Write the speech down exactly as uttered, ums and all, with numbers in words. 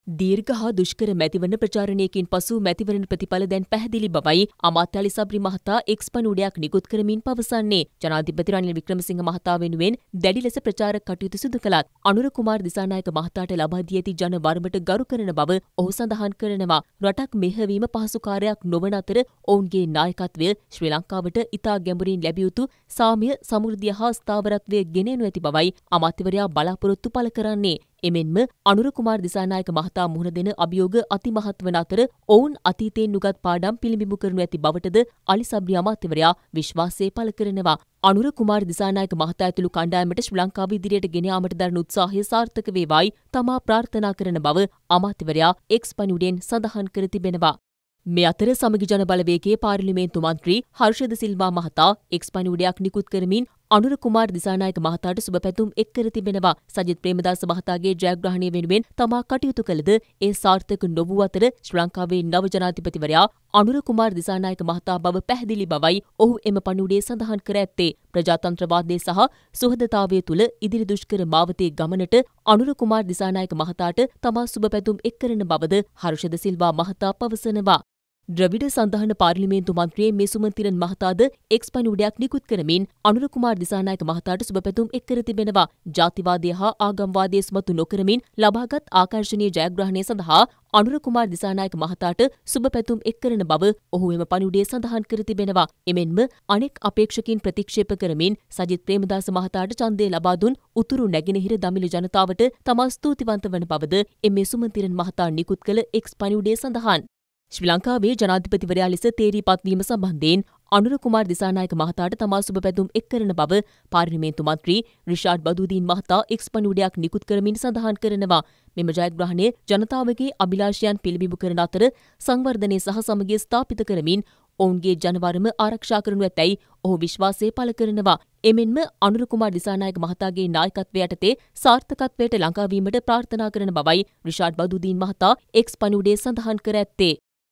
දීර්ඝ හා දුෂ්කර මැතිවරණ ප්‍රචාරණයකින් පසු මැතිවරණ ප්‍රතිඵල දැන් පැහැදිලි බවයි අමාත්‍ය අලි සබ්රි මහතා එක්ස් පණිවුඩයක් නිකුත් කරමින් පවසන්නේ. ජනාධිපති රනිල් වික්‍රමසිංහ මහතා වෙනුවෙන් දැඩි ලෙස ප්‍රචාර කටයුතු සිදු කළත් අනුර කුමාර දිසානායක මහතාට ලබා දී ඇති ජන වරමට ගරු කරන බව ඔහු සඳහන් කරනවා. රටක් මෙහෙයවීම පහසු කාර්යයක් නොවන අතර ඔවුන්ගේ නායකත්වය ශ්‍රී ලංකාවට ඉතා ගැඹුරින් ලැබිය යුතු සාමය, සමෘද්ධිය හා ස්ථාවරත්වය ගෙන එනු ඇති බවයි අමාත්‍යවරයා බලාපොරොත්තු පළ කරන්නේ. එමෙන්ම අනුර කුමාර දිසානායක මහතා මුහුණ දෙන අභියෝග අතිමහත් වන අතර ඔවුන් අතීතයෙන් නුගත් පාඩම් පිළිබිඹු කරනු ඇති බවටද අලි සබ්රි අමාත්‍යවරයා විශ්වාසය පළ කරනවා. අනුර කුමාර දිසානායක මහතා ඇතුළු කණ්ඩායමට ශ්‍රී ලංකාව ඉදිරියට ගෙන යාමට දරන උත්සාහය සාර්ථක වේවායි තමා ප්‍රාර්ථනා කරන බව අමාත්‍යවරයා එක්ස් පණිවුඩයෙන් සඳහන් කර තිබෙනවා. මේ අතර සමගි ජන බලවේගයේ පාර්ලිමේන්තු මන්ත්‍රී හර්ෂද සිල්වා මහතා එක්ස් පණිවුඩයක් නිකුත් කරමින් අනුර කුමාර දිසානායක මහතාට සුබ පැතුම් එක් කර තිබෙනවා. සජිත් ප්‍රේමදාස මහතාගේ ජයග්‍රහණය වෙනුවෙන් තමා කටයුතු කළද ඒ සාර්ථක නොවූ අතර ශ්‍රී ලංකාවේ නව ජනාධිපතිවරයා අනුර කුමාර දිසානායක මහතා බව පැහැදිලි බවයි ඔහු එම පණිවුඩයේ සඳහන් කර ඇත්තේ. ප්‍රජාතන්ත්‍රවාදයේ සහ සුහදතාවය තුළ ඉදිරි දුෂ්කර මාවතේ ගමනට අනුර කුමාර දිසානායක මහතාට තමා සුබ පැතුම් එක් කරන බවද හර්ෂද සිල්වා මහතා පවසනවා. ද්‍රවිඩ සන්ධාන පාර්ලිමේන්තු මන්ත්‍රී මේ සුමන්තිරන් මහතාද එක්ස් පණිවුඩයක් නිකුත් කරමින් අනුර කුමාර දිසානායක මහතාට සුබ පැතුම් එක් කර තිබෙනවා. ජාතිවාදය හා ආගම්වාදය ඉස්මතු නොකරමින් ලබාගත් ආකර්ශනීය ජයග්‍රහණය සඳහා අනුර කුමාර දිසානායක මහතාට සුබ පැතුම් එක් කරන බව ඔහු එම පණිවුඩයේ සඳහන් කර තිබෙනවා. එමෙන්ම අනෙක් අපේක්ෂකින් ප්‍රතික්ෂේප කරමින් සජිත් ප්‍රේමදාස මහතාට ඡන්දය ලබා දුන් උතුරු නැගෙනහිර දමිළ ජනතාවට තමා ස්තුතිවන්ත වන බවද එම්.ඒ. සුමන්තිරන් මහතා නිකුත් කළ එක්ස් පණිවුඩයේ සඳහන්. ශ්‍රී ලංකාවේ ජනාධිපතිවරයා ලෙස තේරීපත් වීම සම්බන්ධයෙන් අනුර කුමාර දිසානායක මහතාට තමා සුබ පැතුම් එක් කරන බව පාර්ලිමේන්තු මන්ත්‍රී රිෂාඩ් බදුදීන් මහතා එක්ස් පණිවුඩයක් නිකුත් කරමින් සඳහන් කරනවා. මෙම ජයග්‍රහණය ජනතාවගේ අභිලාෂයන් පිළිබිඹු කරන අතර සංවර්ධනය සහ සමගිය ස්ථාපිත කරමින් ඔවුන්ගේ ජනවරම ආරක්ෂා කරනු ඇතැයි ඔහු විශ්වාසය පළ කරනවා. එමෙන්ම අනුර කුමාර දිසානායක මහතාගේ නායකත්වය යටතේ සාර්ථකත්වයට ළඟා වීමට ප්‍රාර්ථනා කරන බවයි රිෂාඩ් බදුදීන් මහතා එක්ස් පණිවුඩයේ සඳහන් කර ඇත්තේ.